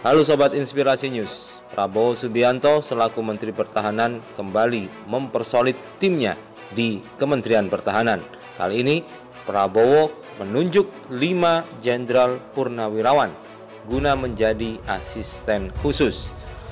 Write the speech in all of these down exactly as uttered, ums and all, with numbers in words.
Halo Sobat Inspirasi News, Prabowo Subianto selaku Menteri Pertahanan kembali mempersolid timnya di Kementerian Pertahanan. Kali ini Prabowo menunjuk lima Jenderal Purnawirawan guna menjadi asisten khusus.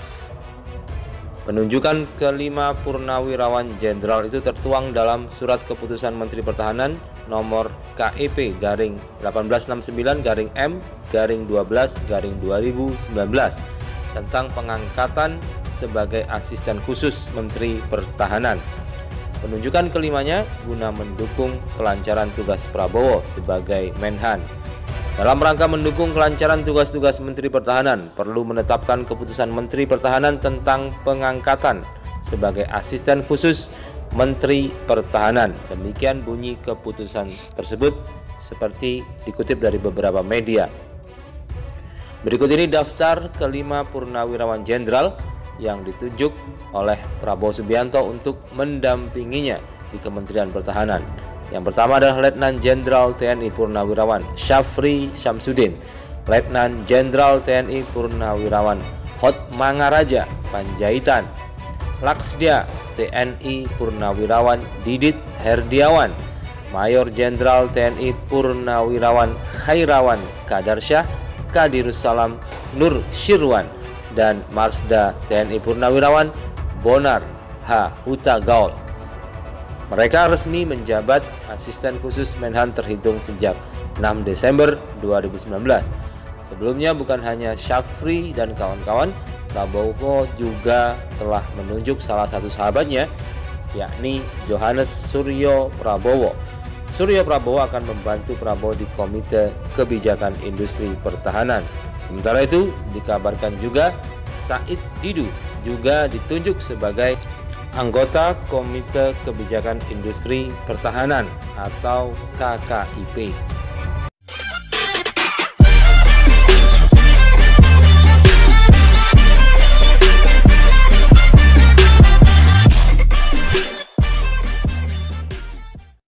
Penunjukan kelima Purnawirawan Jenderal itu tertuang dalam Surat Keputusan Menteri Pertahanan nomor K E P garing delapan belas enam puluh sembilan garing M garing dua belas garing dua ribu sembilan belas tentang pengangkatan sebagai asisten khusus Menteri Pertahanan. Penunjukan kelimanya guna mendukung kelancaran tugas Prabowo sebagai Menhan. Dalam rangka mendukung kelancaran tugas-tugas Menteri Pertahanan, perlu menetapkan keputusan Menteri Pertahanan tentang pengangkatan sebagai asisten khusus Menteri Pertahanan. Demikian bunyi keputusan tersebut seperti dikutip dari beberapa media. Berikut ini daftar kelima Purnawirawan Jenderal yang ditunjuk oleh Prabowo Subianto untuk mendampinginya di Kementerian Pertahanan. Yang pertama adalah Letnan Jenderal T N I Purnawirawan Syafri Syamsuddin, Letnan Jenderal T N I Purnawirawan Hotmangaraja Panjaitan, Laksdia T N I Purnawirawan Didit Herdiawan, Mayor Jenderal T N I Purnawirawan Khairawan Kadarsyah Kadirussalam Nur Syirwan, dan Marsda T N I Purnawirawan Bonar H. Huta Gaul. Mereka resmi menjabat asisten khusus Menhan terhitung sejak enam Desember dua ribu sembilan belas. Sebelumnya bukan hanya Syafri dan kawan-kawan, Prabowo juga telah menunjuk salah satu sahabatnya, yakni Johannes Suryo Prabowo. Suryo Prabowo akan membantu Prabowo di Komite Kebijakan Industri Pertahanan. Sementara itu, dikabarkan juga Said Didu juga ditunjuk sebagai anggota Komite Kebijakan Industri Pertahanan atau K K I P.